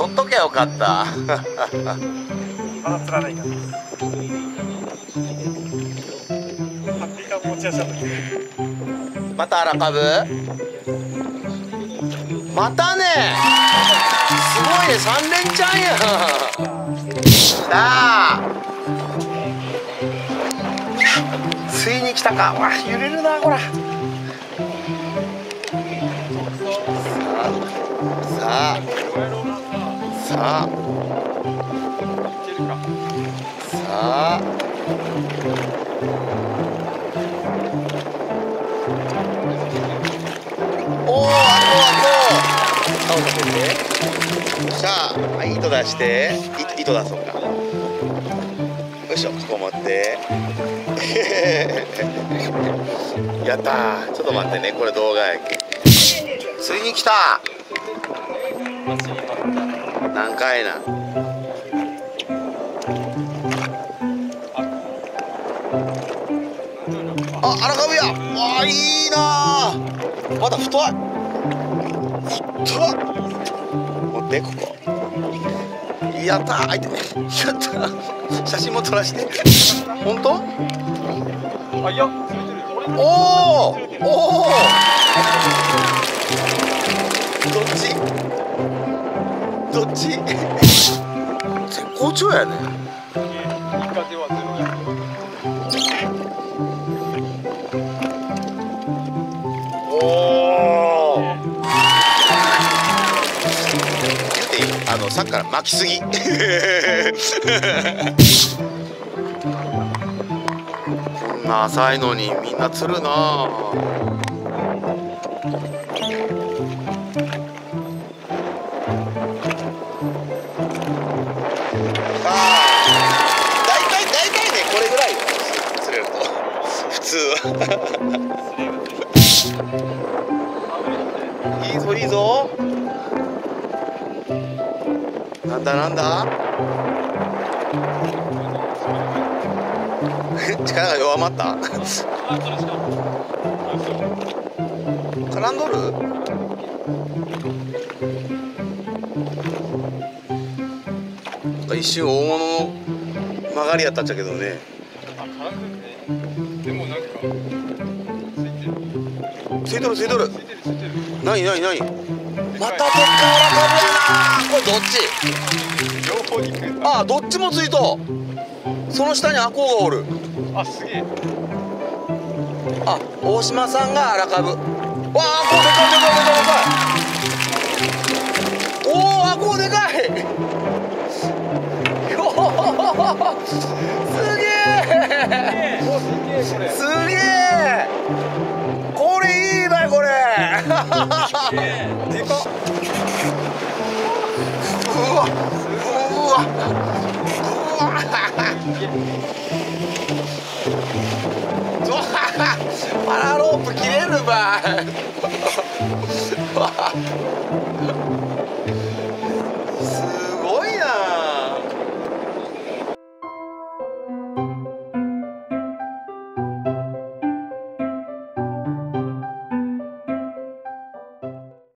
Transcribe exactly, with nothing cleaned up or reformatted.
取っとけよかった。 まだ釣らないから。ハッピーカブ持ち出しちゃった。 また荒株。またね。すごいね、三連チャンや。さあ。ついに来たか。わ、揺れるな、こら。さあ。さあ。さあ。おお、あこあこ。竿立てて。さあ、はい、糸出して。い糸出そうか。よいしょ、ここ持って。やったー。ちょっと待ってね、これ動画やけ。ついに来た。何回な。あ、荒株や。わあ、いいなー。まだ太い。太い。持ってここ。やったー。あいて。やったー。写真も撮らして。本当？ あ、いや。 おお。おお。どっち？どっち？絶好調やね。おお。言っていい？あのさっきから巻きすぎ。こんな浅いのにみんな釣るなあ。いいぞいいぞ。なんだなんだ。力が弱まった。絡んどる。一瞬大物の曲がりやったっちゃけどね。 でもなんかついとるついとる。なになになに。またでっかい荒株やな。これどっち？ 両方に来る。 ああ、どっちもついと。その下にアコウがおる。 あ、すげえ。 あ、大島さんが荒株。わあ、アコウでかいでかいでかいでかい。おお、アコウでかい。よすげえ。すげえ。これいいねこれ。でかっ。うわうわうわ。パラロープ切れるばい。す